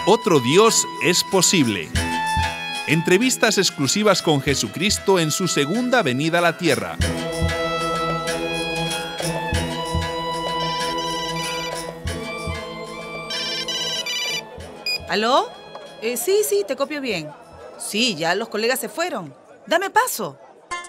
Otro Dios es posible. Entrevistas exclusivas con Jesucristo en su segunda venida a la tierra. ¿Aló? Sí, te copio bien. Sí, ya los colegas se fueron. Dame paso.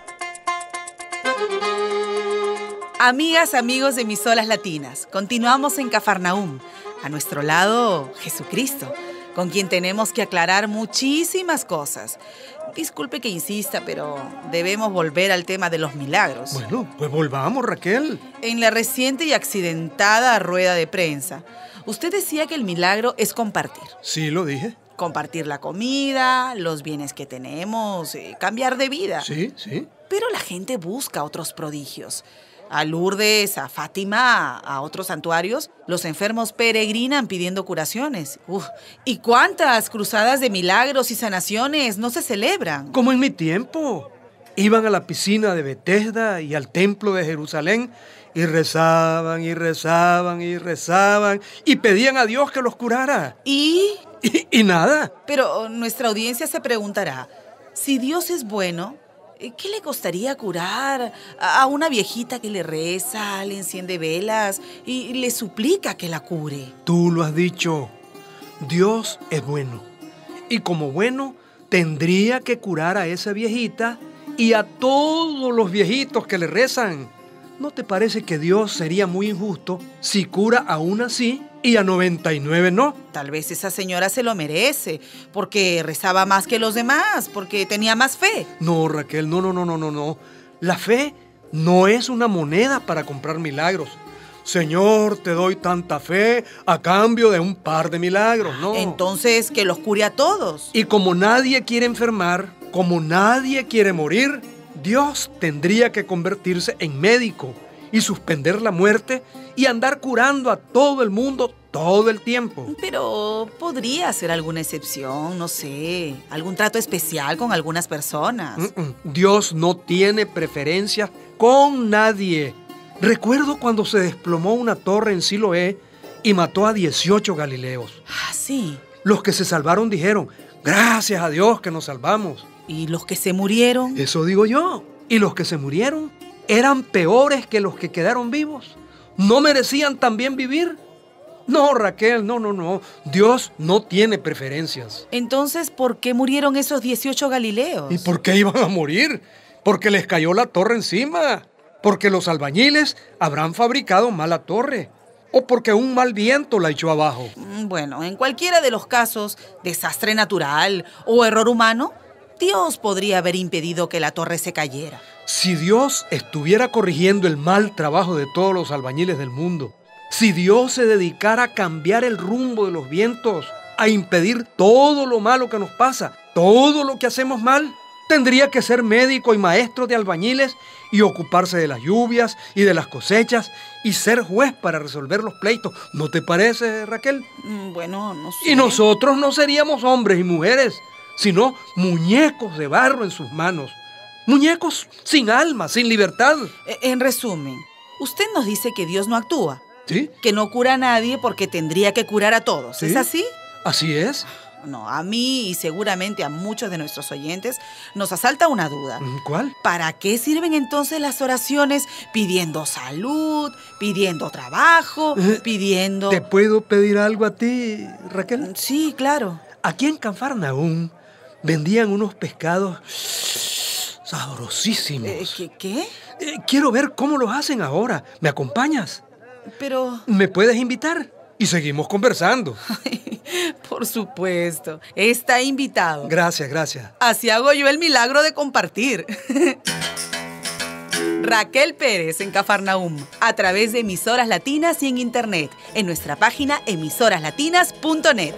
Amigas, amigos de Emisoras Latinas, continuamos en Cafarnaúm. A nuestro lado, Jesucristo, con quien tenemos que aclarar muchísimas cosas. Disculpe que insista, pero debemos volver al tema de los milagros. Bueno, pues volvamos, Raquel. En la reciente y accidentada rueda de prensa, usted decía que el milagro es compartir. Sí, lo dije. Compartir la comida, los bienes que tenemos, cambiar de vida. Sí. Pero la gente busca otros prodigios. A Lourdes, a Fátima, a otros santuarios, los enfermos peregrinan pidiendo curaciones. ¿Y cuántas cruzadas de milagros y sanaciones no se celebran? Como en mi tiempo. Iban a la piscina de Betesda y al templo de Jerusalén y rezaban y pedían a Dios que los curara. ¿Y nada. Pero nuestra audiencia se preguntará, si Dios es bueno, ¿qué le costaría curar a una viejita que le reza, le enciende velas y le suplica que la cure? Tú lo has dicho. Dios es bueno. Y como bueno, tendría que curar a esa viejita y a todos los viejitos que le rezan. ¿No te parece que Dios sería muy injusto si cura a una sí y a 99 no? Tal vez esa señora se lo merece, porque rezaba más que los demás, porque tenía más fe. No, Raquel, no. La fe no es una moneda para comprar milagros. Señor, te doy tanta fe a cambio de un par de milagros, ¿no? Entonces, que los cure a todos. Y como nadie quiere enfermar, como nadie quiere morir, Dios tendría que convertirse en médico y suspender la muerte y andar curando a todo el mundo todo el tiempo. Pero podría ser alguna excepción, no sé, algún trato especial con algunas personas. Dios no tiene preferencias con nadie. Recuerdo cuando se desplomó una torre en Siloé y mató a 18 galileos. Ah, sí. Los que se salvaron dijeron, gracias a Dios que nos salvamos. ¿Y los que se murieron? Eso digo yo. ¿Y los que se murieron eran peores que los que quedaron vivos? ¿No merecían también vivir? No, Raquel, no. Dios no tiene preferencias. Entonces, ¿por qué murieron esos 18 galileos? ¿Y por qué iban a morir? Porque les cayó la torre encima. Porque los albañiles habrán fabricado mal la torre. O porque un mal viento la echó abajo. Bueno, en cualquiera de los casos, desastre natural o error humano, Dios podría haber impedido que la torre se cayera. Si Dios estuviera corrigiendo el mal trabajo de todos los albañiles del mundo, si Dios se dedicara a cambiar el rumbo de los vientos, a impedir todo lo malo que nos pasa, todo lo que hacemos mal, tendría que ser médico y maestro de albañiles y ocuparse de las lluvias y de las cosechas y ser juez para resolver los pleitos. ¿No te parece, Raquel? Bueno, no sé. Y nosotros no seríamos hombres y mujeres, sino muñecos de barro en sus manos. Muñecos sin alma, sin libertad. En resumen, usted nos dice que Dios no actúa. ¿Sí? Que no cura a nadie porque tendría que curar a todos. ¿Sí? ¿Es así? Así es. No, a mí y seguramente a muchos de nuestros oyentes nos asalta una duda. ¿Cuál? ¿Para qué sirven entonces las oraciones pidiendo salud, pidiendo trabajo, pidiendo...? ¿Te puedo pedir algo a ti, Raquel? Sí, claro. Aquí en Cafarnaúm vendían unos pescados sabrosísimos. ¿Qué? Quiero ver cómo los hacen ahora. ¿Me acompañas? Pero... ¿Me puedes invitar? Y seguimos conversando. Por supuesto. Está invitado. Gracias. Así hago yo el milagro de compartir. Raquel Pérez en Cafarnaúm, a través de Emisoras Latinas y en internet, en nuestra página emisoraslatinas.net.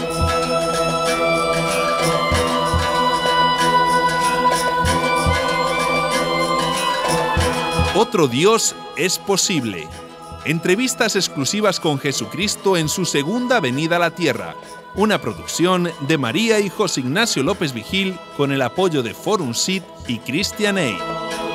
Otro Dios es posible. Entrevistas exclusivas con Jesucristo en su segunda venida a la tierra. Una producción de María y José Ignacio López Vigil con el apoyo de Forum Sit y Christian Aid.